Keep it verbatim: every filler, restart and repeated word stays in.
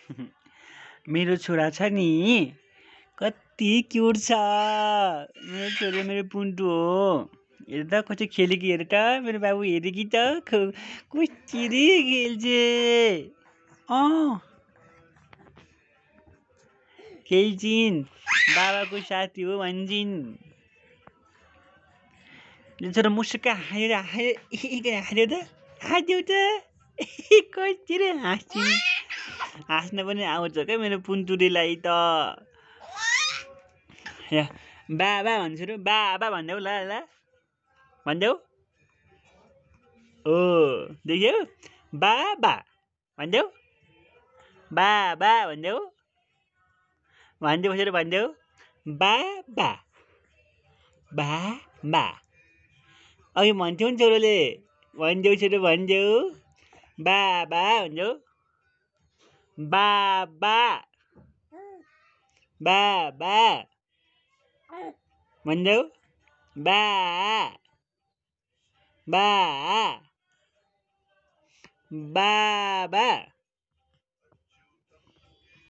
मेरो छोरा छ नि कति क्युट छ। मेरो छोरा मेरो पुन्टु हो। हेर त कसरी खेलेकी हेर त मेरो बाबु हेरे कि त कसरी खेल्छे। अँ खेल्छिन् बाबाको साथी हो भन्छन्। छोरा मुसुक्क हाँसेर हाँसेर हाँस्यो त हाँस्यौ त कसरी हाँस्छिन्। हाँस्न पनि आउँछ क्या मेरो पुन्टुरीलाई त। बाबा भन्छु र बाबा भन्देऊ ल ल भन्देऊ। ओ देख्यौ बाबा भन्देऊ बाबा भन्देऊ। भन्देऊ कसरी भन्देऊ बाबा बाबा। अघि भन्थ्यौ नि छोरोले भन्देऊ छोरो भन्देऊ बाबा भन्देऊ बाबा बाबा भन्देऊ बा बा बाबा।